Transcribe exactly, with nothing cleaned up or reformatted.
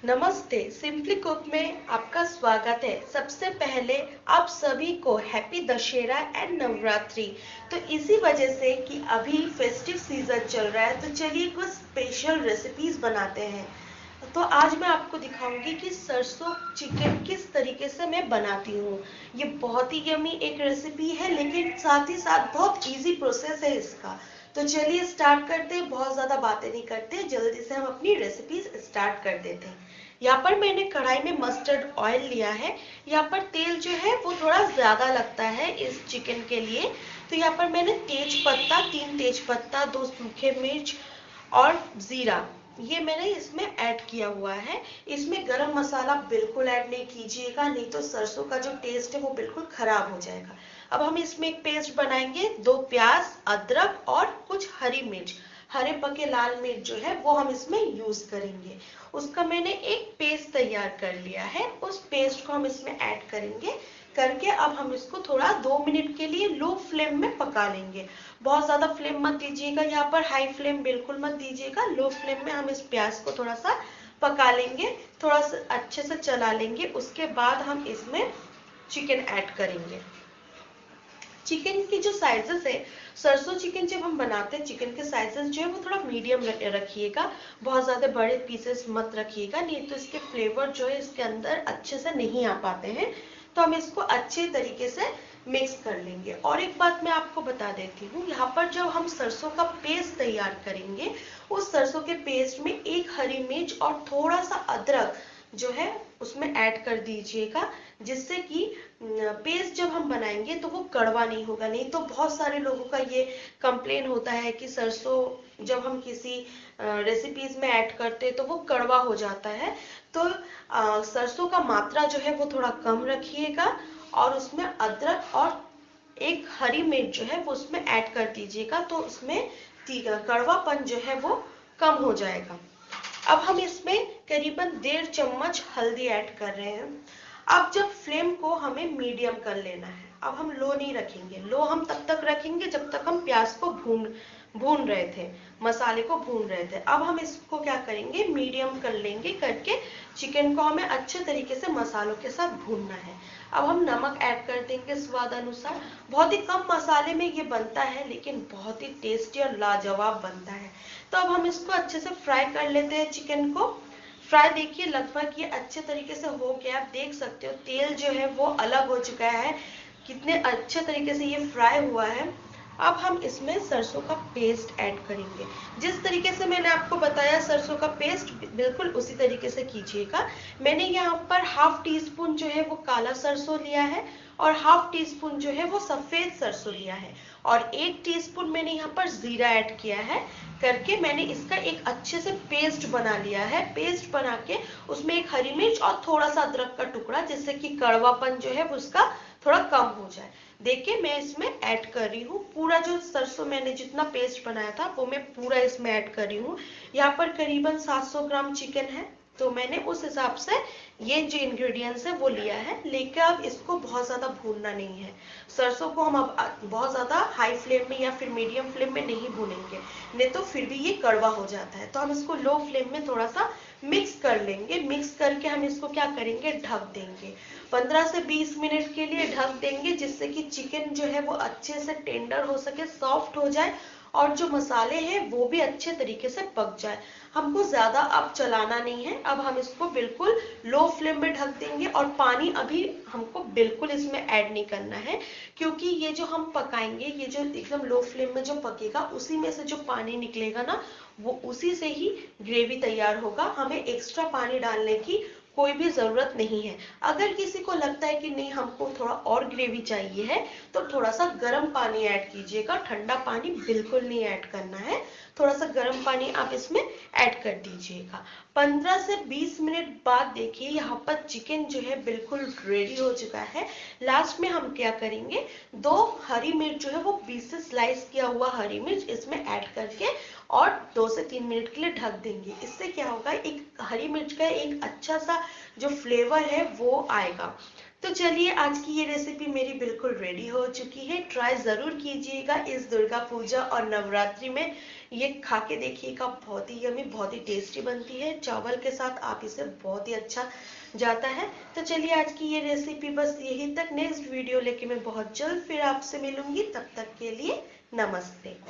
नमस्ते, simply cook में आपका स्वागत है। सबसे पहले आप सभी को हैप्पी दशहरा एंड नवरात्रि। तो इसी वजह से कि अभी फेस्टिव सीजन चल रहा है, तो चलिए कुछ स्पेशल रेसिपीज बनाते हैं। तो आज मैं आपको दिखाऊंगी कि सरसों चिकन किस तरीके से मैं बनाती हूँ। ये बहुत ही यमी एक रेसिपी है, लेकिन साथ ही साथ बहुत इजी प्रोसेस है इसका। तो चलिए स्टार्ट करते हैं, बहुत ज़्यादा बातें नहीं करते, जल्दी से हम अपनी रेसिपीज स्टार्ट कर देते हैं। यहाँ पर मैंने कढ़ाई में मस्टर्ड ऑयल लिया है। यहाँ पर तेल जो है वो थोड़ा ज़्यादा लगता है इस चिकन के लिए। तो यहाँ पर मैंने तेज पत्ता, तीन तेज पत्ता, दो सूखे मिर्च और ज़ीरा, ये मैंने इसमें ऐड किया हुआ है। इसमें गरम मसाला बिल्कुल ऐड नहीं कीजिएगा, नहीं तो सरसों का जो टेस्ट है वो बिल्कुल खराब हो जाएगा। अब हम इसमें एक पेस्ट बनाएंगे। दो प्याज, अदरक और कुछ हरी मिर्च, हरे पके लाल मिर्च जो है वो हम इसमें यूज करेंगे। उसका मैंने एक पेस्ट तैयार कर लिया है, उस पेस्ट को हम इसमें ऐड करेंगे। करके अब हम इसको थोड़ा दो मिनट के लिए लो फ्लेम में पका लेंगे। बहुत ज्यादा फ्लेम मत दीजिएगा, यहाँ पर हाई फ्लेम बिल्कुल मत दीजिएगा। लो फ्लेम में हम इस प्याज को थोड़ा सा पका लेंगे, थोड़ा सा अच्छे से चला लेंगे। उसके बाद हम इसमें चिकन ऐड करेंगे। चिकन की जो साइजेस है, सरसों चिकन जब हम बनाते हैं, चिकन के साइजेस जो है वो थोड़ा मीडियम रखिएगा, बहुत ज़्यादा बड़े पीसेस मत रखिएगा, नहीं तो इसके फ्लेवर जो है इसके अंदर अच्छे से नहीं आ पाते हैं। तो हम इसको अच्छे तरीके से मिक्स कर लेंगे। और एक बात मैं आपको बता देती हूँ, यहाँ पर जब हम सरसों का पेस्ट तैयार करेंगे, उस सरसों के पेस्ट में एक हरी मिर्च और थोड़ा सा अदरक जो है उसमें ऐड कर दीजिएगा, जिससे कि पेस्ट जब हम बनाएंगे तो वो कड़वा नहीं होगा। नहीं तो बहुत सारे लोगों का ये कंप्लेन होता है कि सरसों जब हम किसी रेसिपीज में ऐड करते हैं तो वो कड़वा हो जाता है। तो आ, सरसों का मात्रा जो है वो थोड़ा कम रखिएगा, और उसमें अदरक और एक हरी मिर्च जो है वो उसमें ऐड कर दीजिएगा, तो उसमें कड़वापन जो है वो कम हो जाएगा। अब हम इसमें करीबन डेढ़ चम्मच हल्दी ऐड कर रहे हैं। अब जब फ्लेम को हमें मीडियम कर लेना है, अब हम लो नहीं रखेंगे। लो हम तब तक रखेंगे जब तक हम प्याज को भून भून रहे थे, मसाले को भून रहे थे। अब हम इसको क्या करेंगे, मीडियम कर लेंगे। करके चिकन को हमें अच्छे तरीके से मसालों के साथ भूनना है। अब हम नमक ऐड कर देंगे स्वाद अनुसार। बहुत ही कम मसाले में ये बनता है, लेकिन बहुत ही टेस्टी और लाजवाब बनता है। तो अब हम इसको अच्छे से फ्राई कर लेते हैं चिकन को। फ्राई देखिए लगभग ये अच्छे तरीके से हो गया, आप देख सकते हो तेल जो है वो अलग हो चुका है, कितने अच्छे तरीके से ये फ्राई हुआ है। अब हम इसमें सरसों का पेस्ट ऐड करेंगे। जिस तरीके से मैंने आपको बताया सरसों का पेस्ट, बिल्कुल उसी तरीके से कीजिएगा। मैंने यहाँ पर हाफ टी स्पून जो है वो काला सरसों लिया है, और हाफ टी स्पून जो है वो सफेद सरसों लिया है, और एक टीस्पून मैंने यहाँ पर जीरा ऐड किया है। करके मैंने इसका एक अच्छे से पेस्ट बना लिया है। पेस्ट बना के उसमें एक हरी मिर्च और थोड़ा सा अदरक का टुकड़ा, जिससे कि कड़वापन जो है उसका थोड़ा कम हो जाए। देखिए मैं इसमें ऐड कर रही हूँ पूरा जो सरसों मैंने जितना पेस्ट बनाया था वो मैं पूरा इसमें ऐड कर रही हूँ। यहाँ पर करीबन सात सौ ग्राम चिकन है, तो मैंने उस हिसाब से ये जो इंग्रेडिएंट्स है वो लिया है। लेकिन अब इसको बहुत ज्यादा भूनना नहीं है। सरसों को हम अब बहुत ज्यादा हाई फ्लेम में या फिर मीडियम फ्लेम में नहीं भूनेंगे, नहीं तो फिर भी ये कड़वा हो जाता है। तो हम इसको लो फ्लेम में थोड़ा सा मिक्स कर लेंगे। मिक्स करके हम इसको क्या करेंगे, ढक देंगे। पंद्रह से बीस मिनट के लिए ढक देंगे, जिससे कि चिकन जो है वो अच्छे से टेंडर हो सके, सॉफ्ट हो जाए, और जो मसाले हैं वो भी अच्छे तरीके से पक जाए। हमको ज्यादा अब चलाना नहीं है। अब हम इसको बिल्कुल लो फ्लेम में ढक देंगे, और पानी अभी हमको बिल्कुल इसमें ऐड नहीं करना है, क्योंकि ये जो हम पकाएंगे, ये जो एकदम लो फ्लेम में जो पकेगा, उसी में से जो पानी निकलेगा ना, वो उसी से ही ग्रेवी तैयार होगा। हमें एक्स्ट्रा पानी डालने की कोई भी जरूरत नहीं है। अगर किसी को लगता है कि नहीं हमको थोड़ा और ग्रेवी चाहिए है, तो थोड़ा सा गर्म पानी ऐड कीजिएगा, ठंडा पानी बिल्कुल नहीं ऐड करना है। थोड़ा सा गर्म पानी आप इसमें ऐड कर दीजिएगा। पंद्रह से बीस मिनट बाद देखिए यहाँ पर चिकन जो है बिल्कुल रेडी हो चुका है। लास्ट में हम क्या करेंगे, दो हरी मिर्च जो है वो बीस से स्लाइस किया हुआ हरी मिर्च इसमें ऐड करके और दो से तीन मिनट के लिए ढक देंगे। इससे क्या होगा, एक हरी मिर्च का एक अच्छा सा जो फ्लेवर है वो आएगा। तो चलिए आज की ये रेसिपी मेरी बिल्कुल रेडी हो चुकी है। ट्राई जरूर कीजिएगा इस दुर्गा पूजा और नवरात्रि में। ये खा के देखिएगा, बहुत ही यमी, बहुत ही टेस्टी बनती है। चावल के साथ आप इसे बहुत ही अच्छा जाता है। तो चलिए आज की ये रेसिपी बस यही तक। नेक्स्ट वीडियो लेके मैं बहुत जल्द फिर आपसे मिलूंगी। तब तक के लिए नमस्ते।